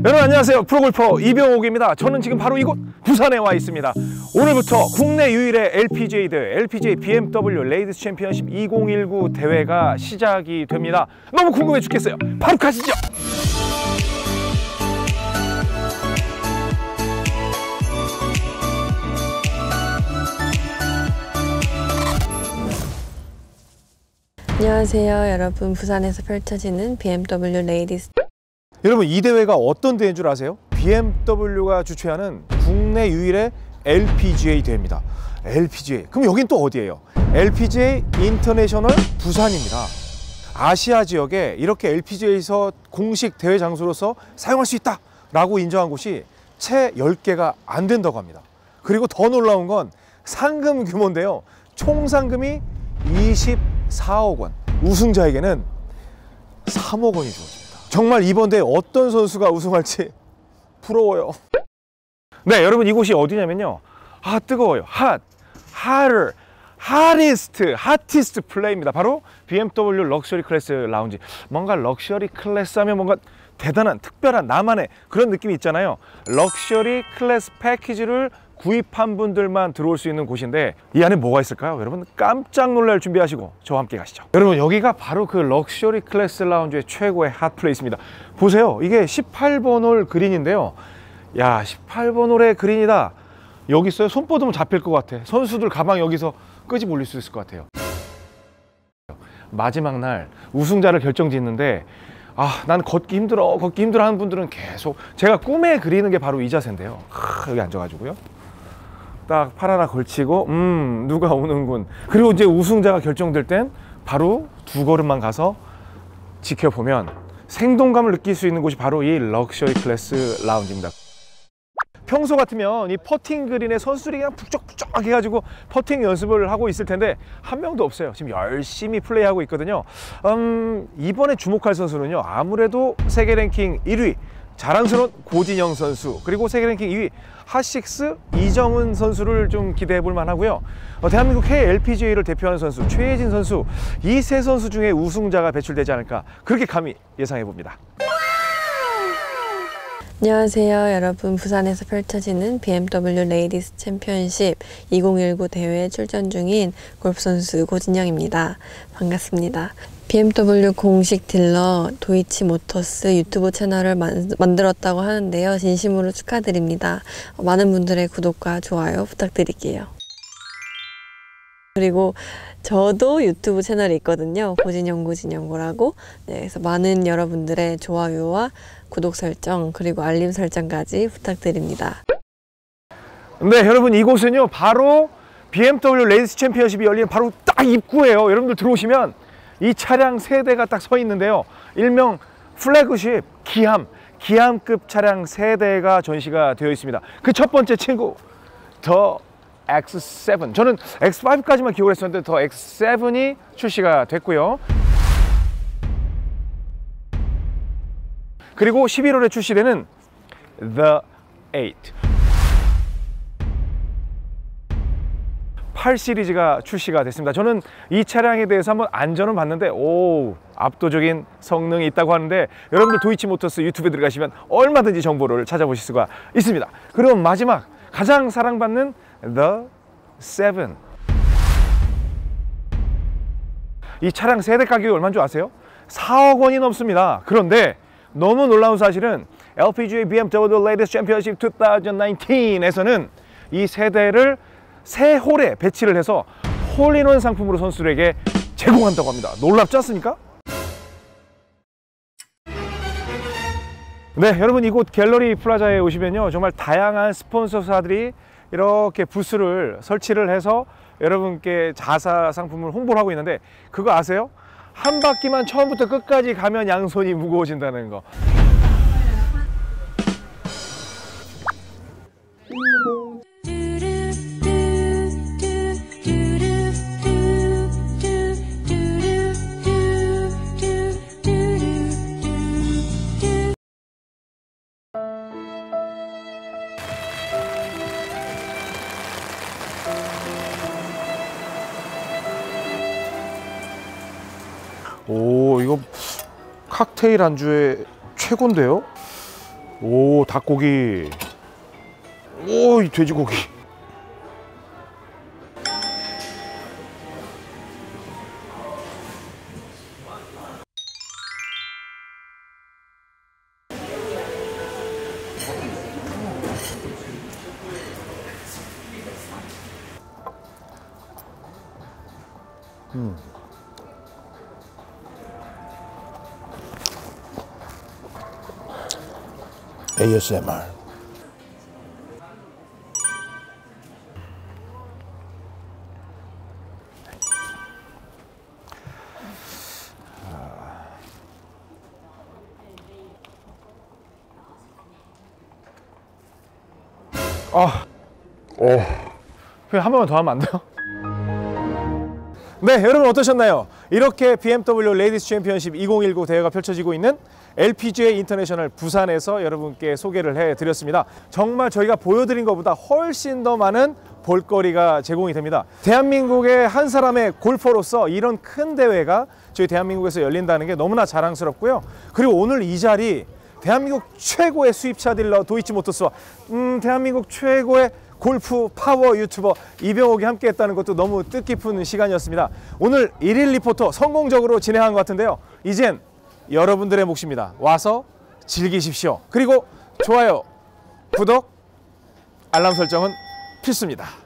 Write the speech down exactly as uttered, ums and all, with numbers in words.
여러분 안녕하세요. 프로골퍼 이병옥입니다. 저는 지금 바로 이곳 부산에 와 있습니다. 오늘부터 국내 유일의 엘피지에이 대회 엘피지에이 비엠더블유 레이디스 챔피언십 이천십구 대회가 시작이 됩니다. 너무 궁금해 죽겠어요. 바로 가시죠. 안녕하세요 여러분, 부산에서 펼쳐지는 비엠더블유 레이디스. 여러분, 이 대회가 어떤 대회인 줄 아세요? 비엠더블유가 주최하는 국내 유일의 엘피지에이 대회입니다. 엘피지에이, 그럼 여긴 또 어디예요? 엘피지에이 인터내셔널 부산입니다. 아시아 지역에 이렇게 엘피지에이에서 공식 대회 장소로서 사용할 수 있다 라고 인정한 곳이 채 열 개가 안 된다고 합니다. 그리고 더 놀라운 건 상금 규모인데요, 총 상금이 이십사억 원, 우승자에게는 삼억 원이 주어집니다. 정말 이번 대회 어떤 선수가 우승할지 부러워요. 네, 여러분, 이곳이 어디냐면요, 아 뜨거워요, 핫, 핫을, 핫이스트, 핫티스트 플레이입니다. 바로 비엠더블유 럭셔리 클래스 라운지. 뭔가 럭셔리 클래스 하면 뭔가 대단한, 특별한, 나만의 그런 느낌이 있잖아요. 럭셔리 클래스 패키지를 구입한 분들만 들어올 수 있는 곳인데, 이 안에 뭐가 있을까요? 여러분 깜짝 놀랄 준비하시고 저와 함께 가시죠. 여러분, 여기가 바로 그 럭셔리 클래스 라운지의 최고의 핫 플레이스입니다. 보세요, 이게 십팔 번 홀 그린인데요, 야, 십팔 번 홀의 그린이다. 여기 있어요. 손 뻗으면 잡힐 것 같아. 선수들 가방 여기서 끄집 올릴 수 있을 것 같아요. 마지막 날 우승자를 결정짓는데, 아, 난 걷기 힘들어 걷기 힘들어 하는 분들은 계속, 제가 꿈에 그리는 게 바로 이 자세인데요. 하, 여기 앉아가지고요, 딱 팔 하나 걸치고, 음 누가 오는군. 그리고 이제 우승자가 결정될 땐 바로 두 걸음만 가서 지켜보면 생동감을 느낄 수 있는 곳이 바로 이 럭셔리 클래스 라운지입니다. 평소 같으면 이 퍼팅 그린에 선수들이 그냥 북적북적 해가지고 퍼팅 연습을 하고 있을 텐데 한 명도 없어요. 지금 열심히 플레이하고 있거든요. 음, 이번에 주목할 선수는요, 아무래도 세계 랭킹 일 위 자랑스러운 고진영 선수, 그리고 세계 랭킹 이 위 핫식스 이정은 선수를 좀 기대해 볼 만하고요. 어, 대한민국 해외 엘피지에이를 대표하는 선수 최혜진 선수, 이 세 선수 중에 우승자가 배출되지 않을까, 그렇게 감히 예상해 봅니다. 안녕하세요 여러분, 부산에서 펼쳐지는 비엠더블유 레이디스 챔피언십 이천십구 대회에 출전 중인 골프선수 고진영입니다. 반갑습니다. 비엠더블유 공식 딜러 도이치모터스 유튜브 채널을 만, 만들었다고 하는데요, 진심으로 축하드립니다. 많은 분들의 구독과 좋아요 부탁드릴게요. 그리고 저도 유튜브 채널이 있거든요. 고진영 고진영고라고. 네, 그래서 많은 여러분들의 좋아요와 구독 설정, 그리고 알림 설정까지 부탁드립니다. 네, 여러분, 이곳은요 바로 비엠더블유 레이디스 챔피언십이 열리는 바로 딱 입구예요. 여러분들 들어오시면 이 차량 세 대가 딱 서 있는데요, 일명 플래그십 기함, 기함급 차량 세 대가 전시가 되어 있습니다. 그 첫 번째 친구, 더 엑스 세븐. 저는 엑스 파이브까지만 기억을 했었는데 더 엑스 세븐이 출시가 됐고요. 그리고 십일월에 출시되는 The 에잇, 팔 시리즈가 출시가 됐습니다. 저는 이 차량에 대해서 한번 안전은 봤는데, 오, 압도적인 성능이 있다고 하는데, 여러분들 도이치모터스 유튜브에 들어가시면 얼마든지 정보를 찾아보실 수가 있습니다. 그럼 마지막, 가장 사랑받는 The 세븐. 이 차량 세대 가격이 얼마인 줄 아세요? 사억 원이 넘습니다. 그런데 너무 놀라운 사실은 엘피지에이 비엠더블유 레이디스 챔피언십 이천십구에서는 이 세대를 세 홀에 배치를 해서 홀인원 상품으로 선수들에게 제공한다고 합니다. 놀랍지 않습니까? 네, 여러분, 이곳 갤러리 플라자에 오시면요, 정말 다양한 스폰서사들이 이렇게 부스를 설치를 해서 여러분께 자사 상품을 홍보를 하고 있는데, 그거 아세요? 한 바퀴만 처음부터 끝까지 가면 양손이 무거워진다는 거. 오, 이거 칵테일 안주에 최고인데요? 오, 닭고기. 오, 이 돼지고기. 음. 에이에스엠알. 아, 오, 그냥 한 번만 더 하면 안 돼요? 네, 여러분 어떠셨나요? 이렇게 비엠더블유 레이디스 챔피언십 이천십구 대회가 펼쳐지고 있는 엘피지에이 인터내셔널 부산에서 여러분께 소개를 해드렸습니다. 정말 저희가 보여드린 것보다 훨씬 더 많은 볼거리가 제공이 됩니다. 대한민국의 한 사람의 골퍼로서 이런 큰 대회가 저희 대한민국에서 열린다는 게 너무나 자랑스럽고요. 그리고 오늘 이 자리 대한민국 최고의 수입차 딜러 도이치모터스와 음, 대한민국 최고의 골프 파워 유튜버 이병옥이 함께 했다는 것도 너무 뜻깊은 시간이었습니다. 오늘 일일 리포터 성공적으로 진행한 것 같은데요. 이젠 여러분들의 몫입니다. 와서 즐기십시오. 그리고 좋아요, 구독, 알람 설정은 필수입니다.